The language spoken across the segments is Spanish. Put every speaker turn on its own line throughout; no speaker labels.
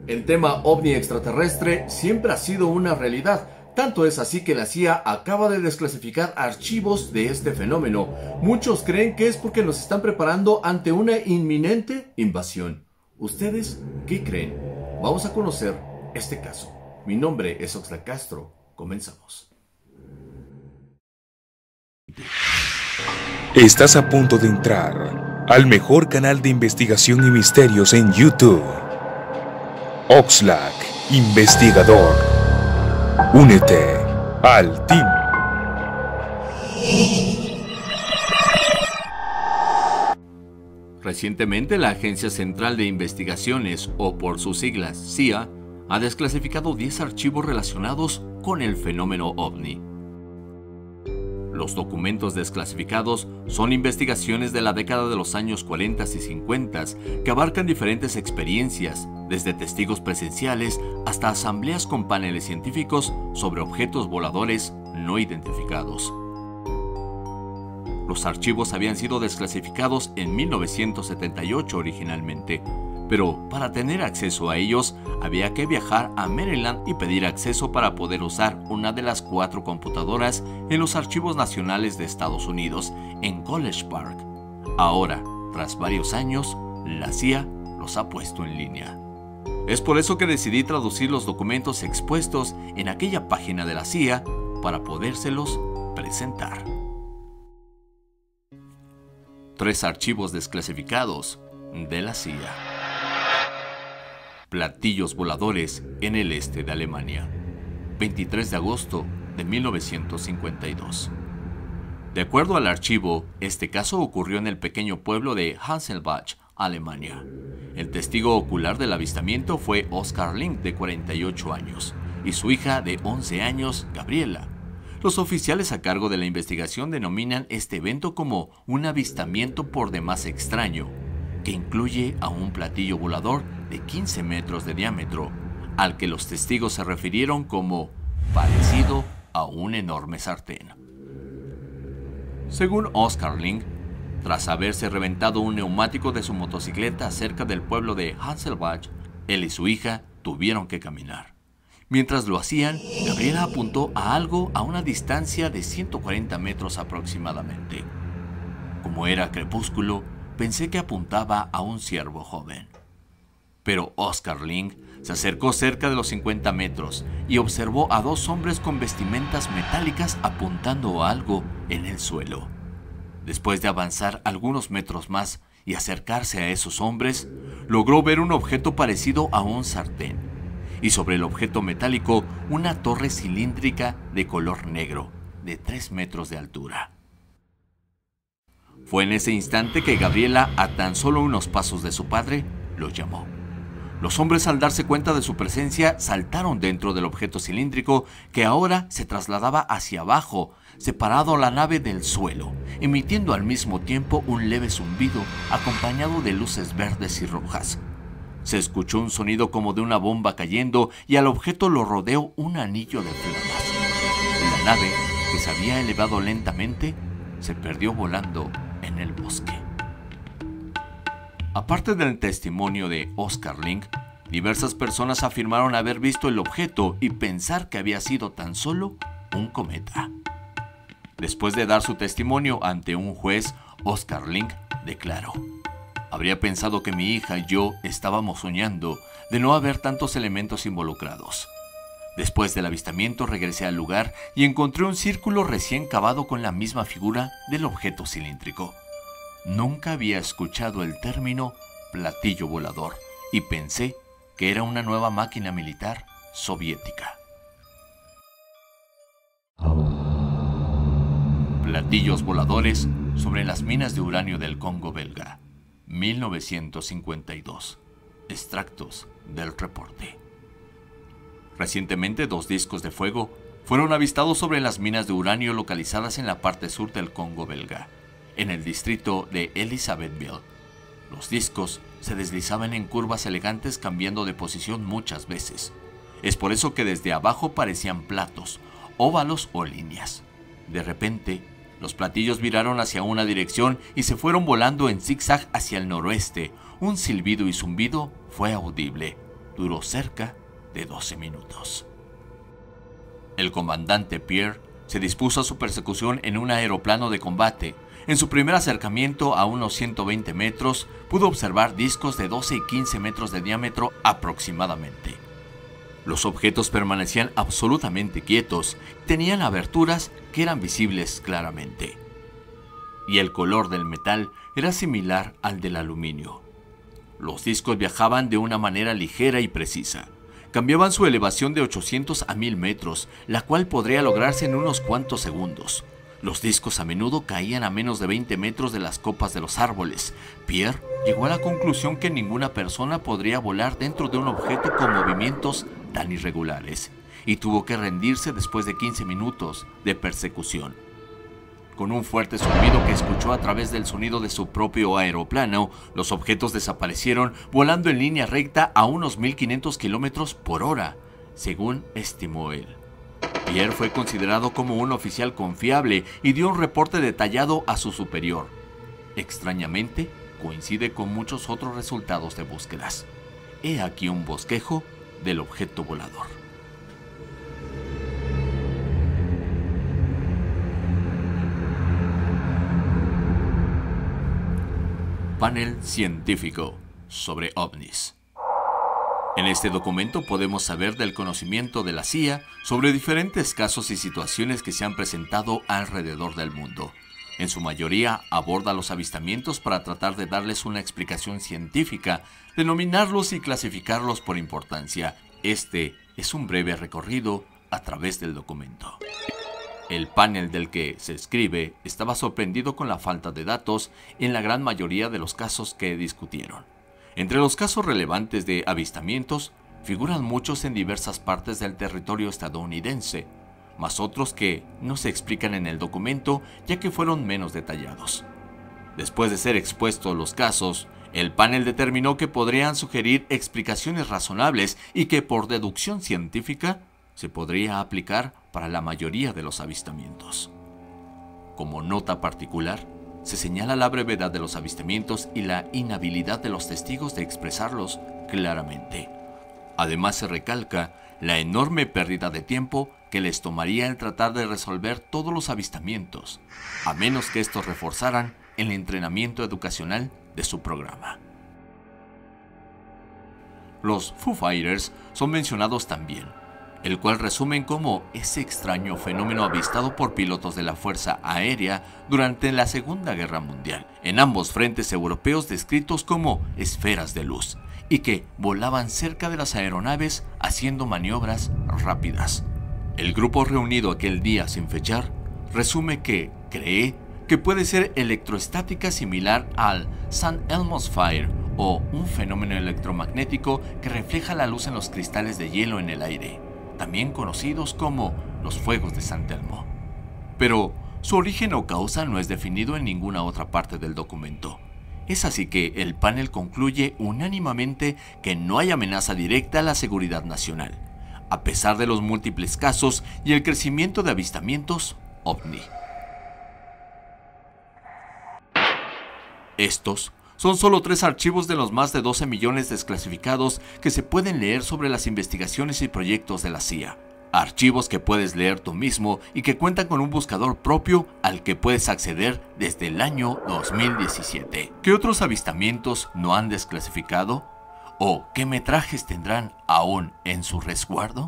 El tema ovni extraterrestre siempre ha sido una realidad. Tanto es así que la CIA acaba de desclasificar archivos de este fenómeno. Muchos creen que es porque nos están preparando ante una inminente invasión. ¿Ustedes qué creen? Vamos a conocer este caso. Mi nombre es Oxlack Castro. Comenzamos.
Estás a punto de entrar al mejor canal de investigación y misterios en YouTube. Oxlack Investigador. Únete al team.
Recientemente, la Agencia Central de Investigaciones, o por sus siglas CIA, ha desclasificado 10 archivos relacionados con el fenómeno ovni. Los documentos desclasificados son investigaciones de la década de los años 40 y 50 que abarcan diferentes experiencias, desde testigos presenciales hasta asambleas con paneles científicos sobre objetos voladores no identificados. Los archivos habían sido desclasificados en 1978 originalmente, pero para tener acceso a ellos había que viajar a Maryland y pedir acceso para poder usar una de las 4 computadoras en los archivos nacionales de Estados Unidos, en College Park. Ahora, tras varios años, la CIA los ha puesto en línea. Es por eso que decidí traducir los documentos expuestos en aquella página de la CIA para podérselos presentar. 3 archivos desclasificados de la CIA. Platillos voladores en el este de Alemania, 23 de agosto de 1952. De acuerdo al archivo, este caso ocurrió en el pequeño pueblo de Hasselbach, Alemania. El testigo ocular del avistamiento fue Oskar Link, de 48 años, y su hija de 11 años, Gabriela. Los oficiales a cargo de la investigación denominan este evento como un avistamiento por demás extraño, que incluye a un platillo volador de 15 metros de diámetro, al que los testigos se refirieron como parecido a un enorme sartén. Según Oskar Link, tras haberse reventado un neumático de su motocicleta cerca del pueblo de Hasselbach, él y su hija tuvieron que caminar. Mientras lo hacían, Gabriela apuntó a algo a una distancia de 140 metros aproximadamente. Como era crepúsculo, pensé que apuntaba a un ciervo joven. Pero Oskar Link se acercó cerca de los 50 metros y observó a 2 hombres con vestimentas metálicas apuntando a algo en el suelo. Después de avanzar algunos metros más y acercarse a esos hombres, logró ver un objeto parecido a un sartén, y sobre el objeto metálico una torre cilíndrica de color negro, de 3 metros de altura. Fue en ese instante que Gabriela, a tan solo unos pasos de su padre, lo llamó. Los hombres, al darse cuenta de su presencia, saltaron dentro del objeto cilíndrico que ahora se trasladaba hacia abajo, separado la nave del suelo, emitiendo al mismo tiempo un leve zumbido acompañado de luces verdes y rojas. Se escuchó un sonido como de una bomba cayendo y al objeto lo rodeó un anillo de flamas. La nave, que se había elevado lentamente, se perdió volando en el bosque. Aparte del testimonio de Oskar Link, diversas personas afirmaron haber visto el objeto y pensar que había sido tan solo un cometa. Después de dar su testimonio ante un juez, Oskar Link declaró: habría pensado que mi hija y yo estábamos soñando de no haber tantos elementos involucrados. Después del avistamiento regresé al lugar y encontré un círculo recién cavado con la misma figura del objeto cilíndrico. Nunca había escuchado el término platillo volador y pensé que era una nueva máquina militar soviética. Platillos voladores sobre las minas de uranio del Congo belga, 1952. Extractos del reporte. Recientemente, 2 discos de fuego fueron avistados sobre las minas de uranio localizadas en la parte sur del Congo belga, en el distrito de Elisabethville. Los discos se deslizaban en curvas elegantes, cambiando de posición muchas veces. Es por eso que desde abajo parecían platos, óvalos o líneas. De repente, los platillos viraron hacia una dirección y se fueron volando en zigzag hacia el noroeste. Un silbido y zumbido fue audible. duró cerca de 12 minutos. El comandante Pierre se dispuso a su persecución en un aeroplano de combate. En su primer acercamiento a unos 120 metros, pudo observar discos de 12 y 15 metros de diámetro aproximadamente. Los objetos permanecían absolutamente quietos, tenían aberturas que eran visibles claramente. Y el color del metal era similar al del aluminio. Los discos viajaban de una manera ligera y precisa. Cambiaban su elevación de 800 a 1000 metros, la cual podría lograrse en unos cuantos segundos. Los discos a menudo caían a menos de 20 metros de las copas de los árboles. Pierre llegó a la conclusión que ninguna persona podría volar dentro de un objeto con movimientos tan irregulares, y tuvo que rendirse después de 15 minutos de persecución. Con un fuerte zumbido que escuchó a través del sonido de su propio aeroplano, los objetos desaparecieron volando en línea recta a unos 1500 kilómetros por hora, según estimó él. Pierre fue considerado como un oficial confiable y dio un reporte detallado a su superior. Extrañamente, coincide con muchos otros resultados de búsquedas. He aquí un bosquejo del objeto volador. Panel científico sobre ovnis. En este documento podemos saber del conocimiento de la CIA sobre diferentes casos y situaciones que se han presentado alrededor del mundo. En su mayoría aborda los avistamientos para tratar de darles una explicación científica, denominarlos y clasificarlos por importancia. Este es un breve recorrido a través del documento. El panel del que se escribe estaba sorprendido con la falta de datos en la gran mayoría de los casos que discutieron. Entre los casos relevantes de avistamientos, figuran muchos en diversas partes del territorio estadounidense, más otros que no se explican en el documento ya que fueron menos detallados. Después de ser expuestos los casos, el panel determinó que podrían sugerir explicaciones razonables y que por deducción científica se podría aplicar para la mayoría de los avistamientos. Como nota particular, se señala la brevedad de los avistamientos y la inhabilidad de los testigos de expresarlos claramente. Además, se recalca la enorme pérdida de tiempo que les tomaría el tratar de resolver todos los avistamientos, a menos que estos reforzaran el entrenamiento educacional de su programa. Los Foo Fighters son mencionados también, el cual resumen como ese extraño fenómeno avistado por pilotos de la Fuerza Aérea durante la Segunda Guerra Mundial, en ambos frentes europeos descritos como esferas de luz, y que volaban cerca de las aeronaves haciendo maniobras rápidas. El grupo reunido aquel día sin fechar resume que cree que puede ser electroestática similar al St. Elmo's Fire o un fenómeno electromagnético que refleja la luz en los cristales de hielo en el aire, también conocidos como los fuegos de San Telmo. Pero su origen o causa no es definido en ninguna otra parte del documento. Es así que el panel concluye unánimemente que no hay amenaza directa a la seguridad nacional, a pesar de los múltiples casos y el crecimiento de avistamientos ovni. Estos son solo 3 archivos de los más de 12 millones desclasificados que se pueden leer sobre las investigaciones y proyectos de la CIA. Archivos que puedes leer tú mismo y que cuentan con un buscador propio al que puedes acceder desde el año 2017. ¿Qué otros avistamientos no han desclasificado? ¿O qué metrajes tendrán aún en su resguardo?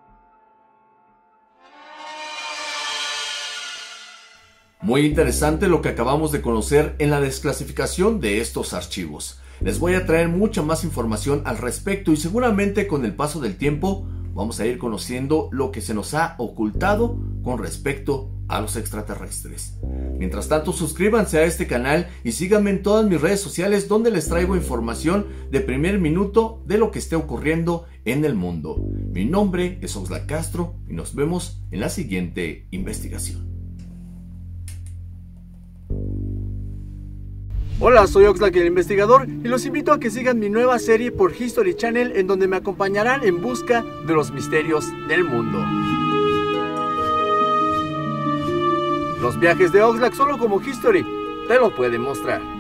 Muy interesante lo que acabamos de conocer en la desclasificación de estos archivos. Les voy a traer mucha más información al respecto y seguramente con el paso del tiempo vamos a ir conociendo lo que se nos ha ocultado con respecto a los extraterrestres. Mientras tanto, suscríbanse a este canal y síganme en todas mis redes sociales donde les traigo información de primer minuto de lo que esté ocurriendo en el mundo. Mi nombre es Oxlack Castro y nos vemos en la siguiente investigación.
Hola, soy Oxlack el investigador y los invito a que sigan mi nueva serie por History Channel en donde me acompañarán en busca de los misterios del mundo. Los viajes de Oxlack solo como History te lo pueden mostrar.